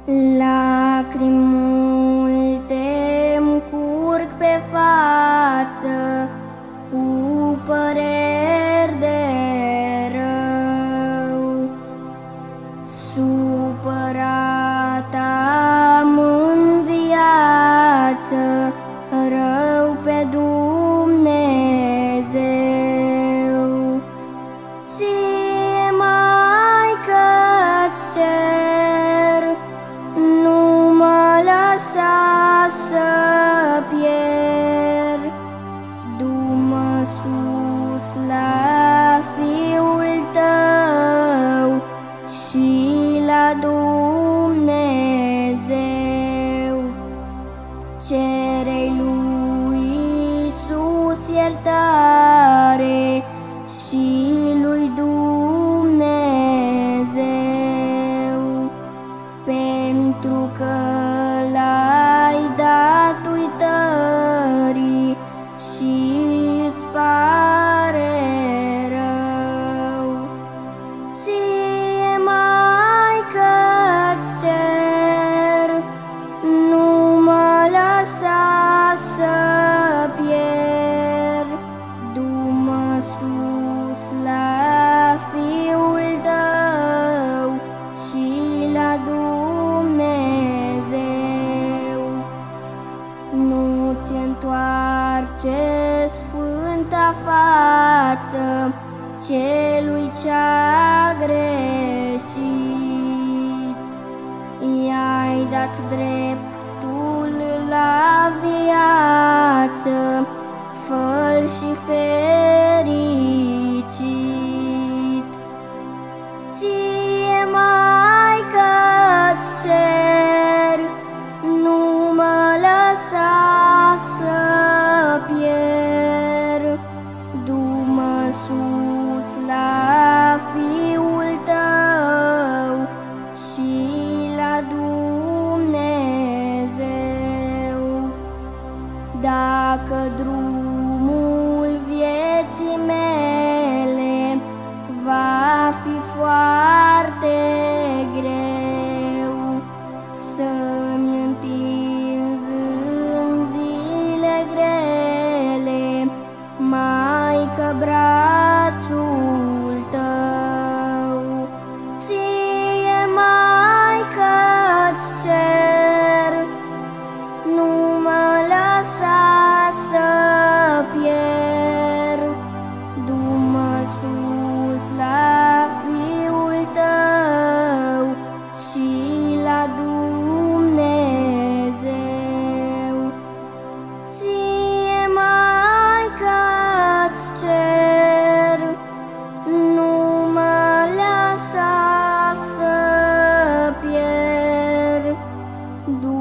Lacrimi multe-mi curg pe față, cu păreri de rău. Supărat am în viață, rău pe Dumnezeu. Ție, Maică-ți cer, nu mă lăsa să pierd. Du-mă sus la Fiul Tău și la Dumnezeu. Cere-i lui Iisus iertare și lui Dumnezeu, pentru că l-ai dat uitării și îți pare rău. Ție, Maică-ți cer, nu mă lăsa să pierd. Du-mă sus la Fiul Tău și la Dumnezeu. Nu-ți întoarce sfânta față celui ce-a greșit. I-ai dat dreptul la viață, fă-l și fericit. Ție, Maică-ți cer, nu mă lăsa să pierd. Du-mă sus la Fiul Tău și la Dumnezeu. Dacă drumul vieții mele va fi foarte greu, să-mi întinzi în zile grele, Maică, brațul Tău. Ție, Maică-ți cer, nu mă lăsa să pierd. Du-mă sus la Fiul Tău și la Dumnezeu. Ție, Maică-ți cer, nu mă lăsa să pierd.